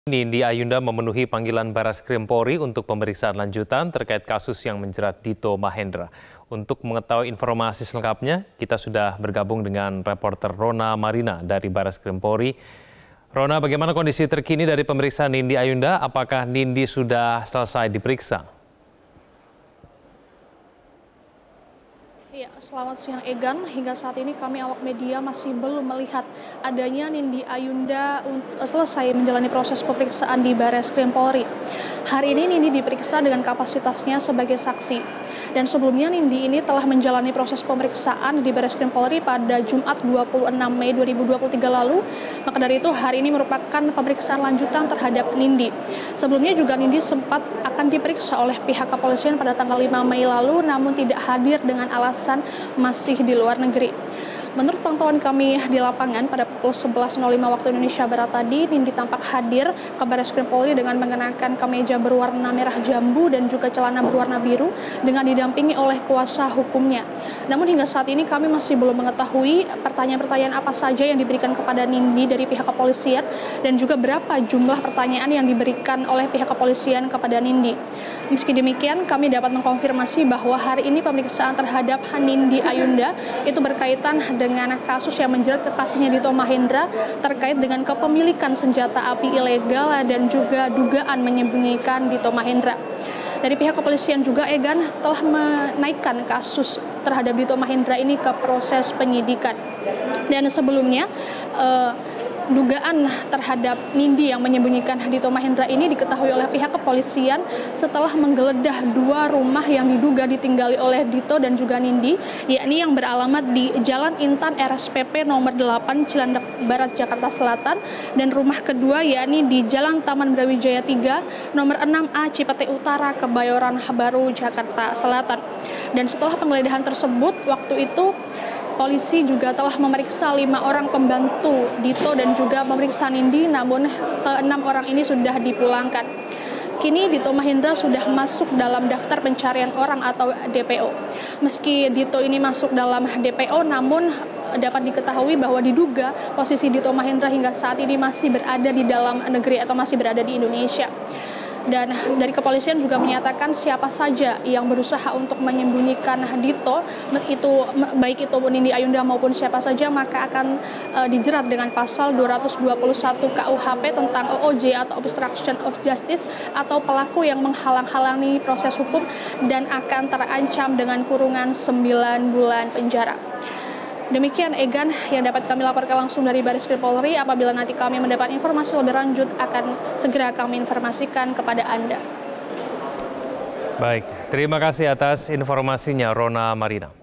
Nindi Ayunda memenuhi panggilan Barreskrim Polri untuk pemeriksaan lanjutan terkait kasus yang menjerat Dito Mahendra. Untuk mengetahui informasi selengkapnya, kita sudah bergabung dengan reporter Rona Marina dari Barreskrim Polri. Rona, bagaimana kondisi terkini dari pemeriksaan Nindi Ayunda? Apakah Nindi sudah selesai diperiksa? Ya, selamat siang Egan. Hingga saat ini kami awak media masih belum melihat adanya Nindi Ayunda selesai menjalani proses pemeriksaan di Barreskrim Polri. Hari ini Nindi diperiksa dengan kapasitasnya sebagai saksi. Dan sebelumnya Nindi ini telah menjalani proses pemeriksaan di Barreskrim Polri pada Jumat 26 Mei 2023 lalu. Maka dari itu hari ini merupakan pemeriksaan lanjutan terhadap Nindi. Sebelumnya juga Nindi sempat akan diperiksa oleh pihak kepolisian pada tanggal 5 Mei lalu, namun tidak hadir dengan alasan masih di luar negeri. Menurut pantauan kami di lapangan pada pukul 11.05 waktu Indonesia Barat tadi, Nindi tampak hadir ke Barreskrim Polri dengan mengenakan kemeja berwarna merah jambu dan juga celana berwarna biru dengan didampingi oleh kuasa hukumnya. Namun hingga saat ini kami masih belum mengetahui pertanyaan-pertanyaan apa saja yang diberikan kepada Nindi dari pihak kepolisian dan juga berapa jumlah pertanyaan yang diberikan oleh pihak kepolisian kepada Nindi. Meski demikian, kami dapat mengkonfirmasi bahwa hari ini pemeriksaan terhadap Nindi Ayunda itu berkaitan dengan kasus yang menjerat kekasihnya Dito Mahendra terkait dengan kepemilikan senjata api ilegal dan juga dugaan menyembunyikan Dito Mahendra. Dari pihak kepolisian juga Egan telah menaikkan kasus terhadap Dito Mahendra ini ke proses penyidikan. Dan sebelumnya dugaan terhadap Nindi yang menyembunyikan Dito Mahendra ini diketahui oleh pihak kepolisian setelah menggeledah dua rumah yang diduga ditinggali oleh Dito dan juga Nindi, yakni yang beralamat di Jalan Intan RSPP nomor 8 Cilandak Barat Jakarta Selatan, dan rumah kedua yakni di Jalan Taman Brawijaya 3 nomor 6A Cipete Utara Kebayoran Baru Jakarta Selatan. Dan setelah penggeledahan tersebut, waktu itu polisi juga telah memeriksa 5 orang pembantu Dito dan juga memeriksa Nindi, namun ke-6 orang ini sudah dipulangkan. Kini Dito Mahendra sudah masuk dalam daftar pencarian orang atau DPO. Meski Dito ini masuk dalam DPO, namun dapat diketahui bahwa diduga posisi Dito Mahendra hingga saat ini masih berada di dalam negeri atau masih berada di Indonesia. Dan dari kepolisian juga menyatakan siapa saja yang berusaha untuk menyembunyikan Dito, baik itu Nindi Ayunda maupun siapa saja, maka akan dijerat dengan pasal 221 KUHP tentang OOJ atau Obstruction of Justice atau pelaku yang menghalang-halangi proses hukum dan akan terancam dengan kurungan 9 bulan penjara. Demikian Egan yang dapat kami laporkan langsung dari Barreskrim Polri. Apabila nanti kami mendapat informasi lebih lanjut, akan segera kami informasikan kepada Anda. Baik, terima kasih atas informasinya Rona Marina.